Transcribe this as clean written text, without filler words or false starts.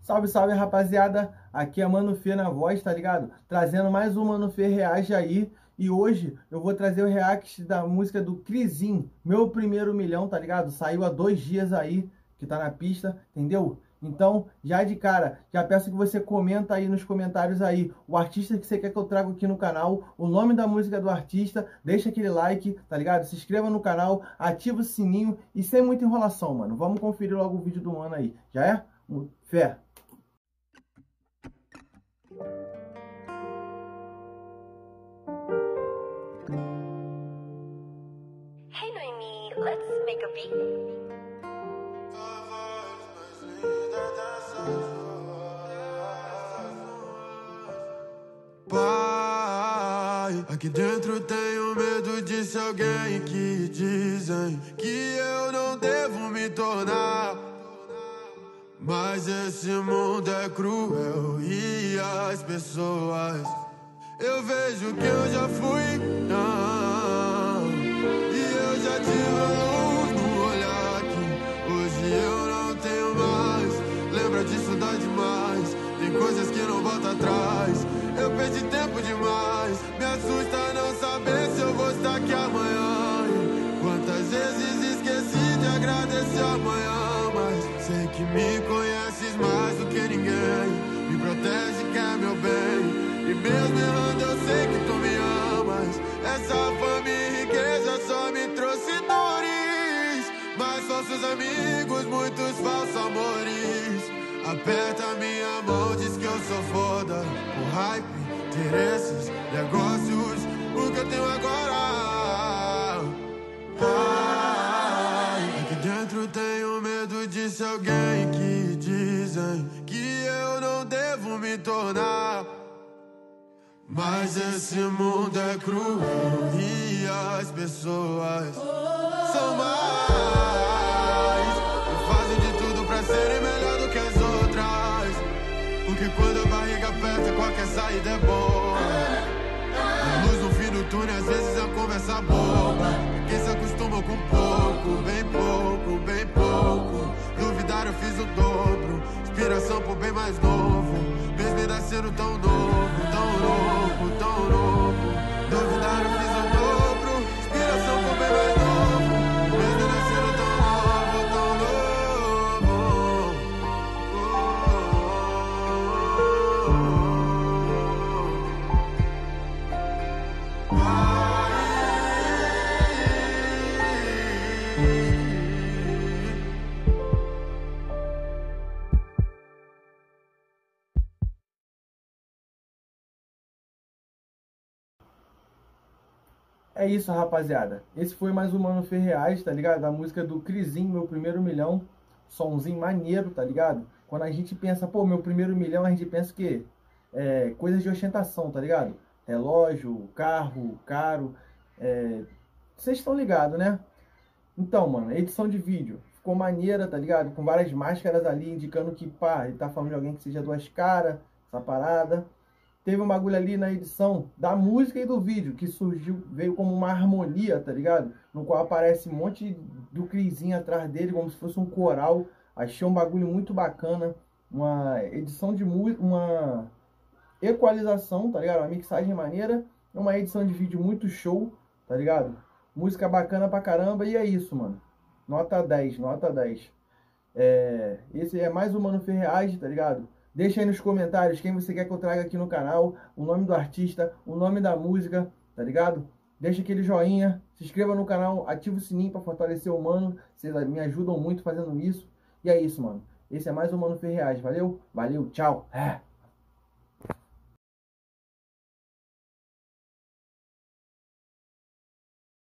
Salve, salve, rapaziada. Aqui é Mano Fê na voz, tá ligado? Trazendo mais um Mano Fê Reage aí. E hoje eu vou trazer o react da música do Crisim, Meu Primeiro Milhão, tá ligado? Saiu há 2 dias aí, que tá na pista, entendeu? Então, já de cara, já peço que você comenta aí nos comentários aí o artista que você quer que eu traga aqui no canal, o nome da música do artista, deixa aquele like, tá ligado? Se inscreva no canal, ativa o sininho e sem muita enrolação, mano. Vamos conferir logo o vídeo do mano aí, já é? Fé! Hey Noemi, let's make a beat. Pai, aqui dentro tenho medo de ser alguém que dizem que eu não devo me tornar. Mas esse mundo é cruel e as pessoas, eu vejo que eu já fui, e eu já tive luz no olhar que hoje eu não tenho mais. Lembra disso, dói demais, tem coisas que não voltam atrás. Eu perdi tempo demais, me assusta não saber se eu vou estar aqui amanhã. E quantas vezes esqueci de agradecer amanhã, mas sei que me conheces mais do que ninguém, me protege, quer meu bem. E mesmo errando eu sei que tu me amas. Essa fama e riqueza só me trouxe dores, mas falsos amigos, muitos falsos amores. Aperta minha mão, diz que eu sou foda, por hype, interesses, negócios, o que eu tenho agora. Ai, aqui dentro tenho medo de ser alguém que dizem que eu não devo me tornar. Mas esse mundo é cruel e as pessoas são mais. Fazem de tudo pra serem melhor do que as outras, porque quando a barriga aperta qualquer saída é boa. A luz no fim do túnel às vezes é uma conversa boba. Quem se acostumou com pouco, bem pouco, bem pouco. Duvidar eu fiz o dobro, inspiração pro bem mais novo. Mesmo ainda sendo tão novo, tão novo, tão novo. Duvidar eu fiz o dobro, inspiração pro bem mais novo. Mesmo ainda sendo tão novo, tão novo. É isso, rapaziada. Esse foi mais um Mano Fê Reage, tá ligado? Da música do Crisim, Meu Primeiro Milhão. Sonzinho maneiro, tá ligado? Quando a gente pensa, pô, meu primeiro milhão, a gente pensa que é coisas de ostentação, tá ligado? Relógio, carro, caro. Vocês estão ligados, né? Então, mano, edição de vídeo ficou maneira, tá ligado? Com várias máscaras ali, indicando que, pá, ele tá falando de alguém que seja 2 caras, essa parada. Teve um bagulho ali na edição da música e do vídeo, que surgiu, veio como uma harmonia, tá ligado? No qual aparece um monte do Crisim atrás dele, como se fosse um coral. Achei um bagulho muito bacana. Uma edição de música, uma equalização, tá ligado? Uma mixagem maneira. Uma edição de vídeo muito show, tá ligado? Música bacana pra caramba. E é isso, mano. Nota 10, nota 10. Esse é mais um Mano Fê Reage, tá ligado? Deixa aí nos comentários quem você quer que eu traga aqui no canal, o nome do artista, o nome da música, tá ligado? Deixa aquele joinha, se inscreva no canal, ativa o sininho pra fortalecer o mano, vocês me ajudam muito fazendo isso. E é isso, mano. Esse é mais um Mano Fê Reage, valeu? Valeu, tchau!